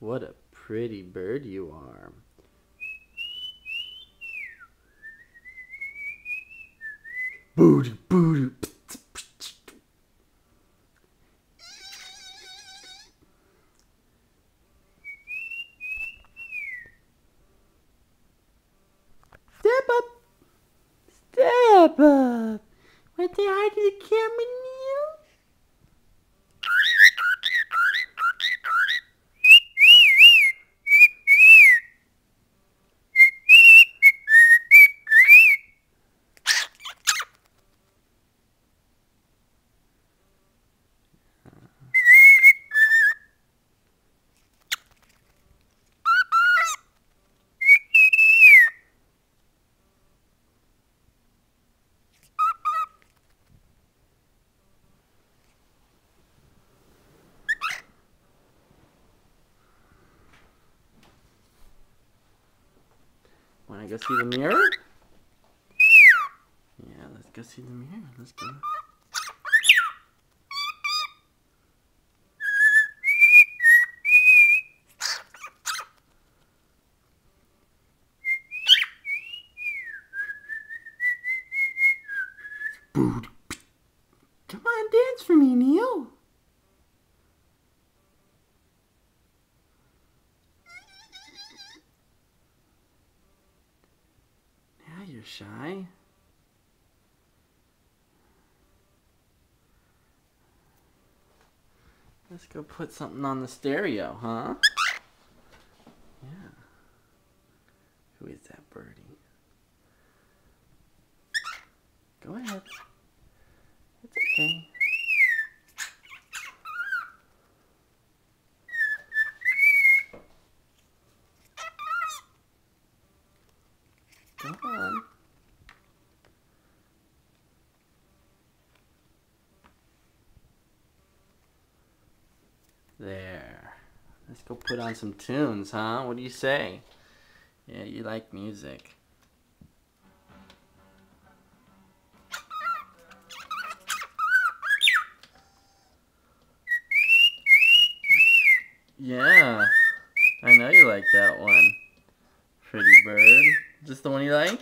What a pretty bird you are. Booty, booty. Step up. Step up. Want to say hi to the camera, Neil? Want to go see the mirror? Yeah, let's go see the mirror. Let's go. Booty. Come on, dance for me, Neil. Now you're shy. Let's go put something on the stereo, huh? Yeah. Who is that birdie? Go ahead. It's okay. Go on. There. Let's go put on some tunes, huh? What do you say? Yeah, you like music. Yeah, I know you like that one. Pretty bird. Is this the one you like?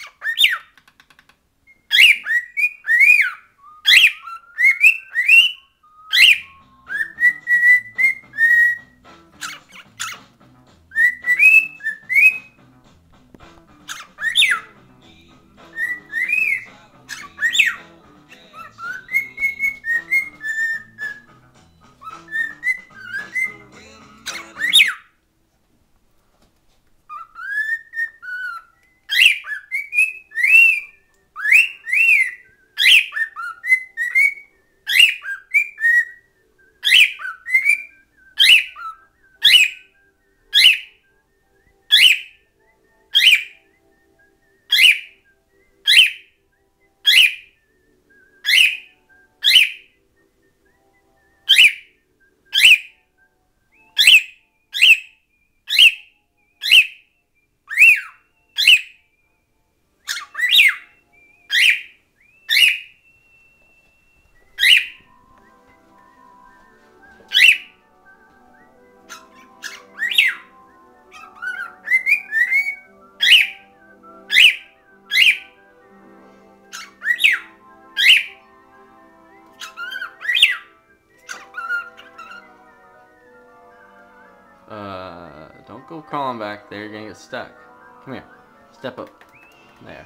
Don't go crawling back there, you're gonna get stuck. Come here. Step up. There.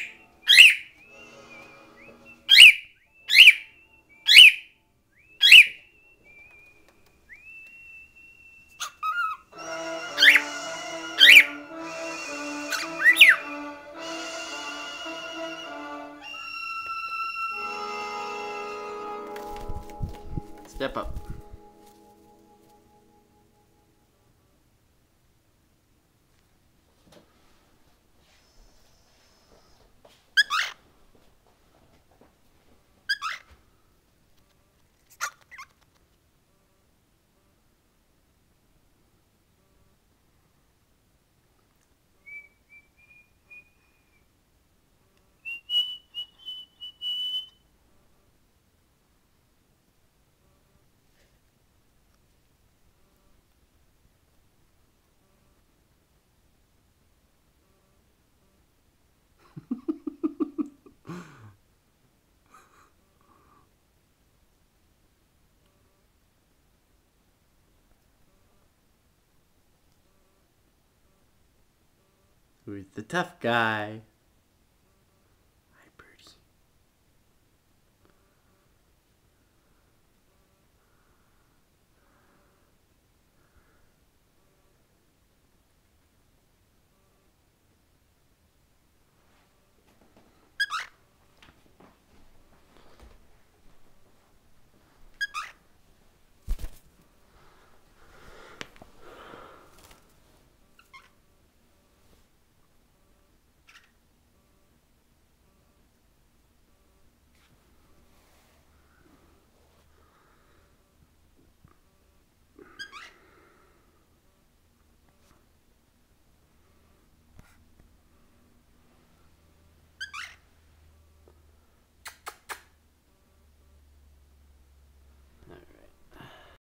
Step up. Who's the tough guy?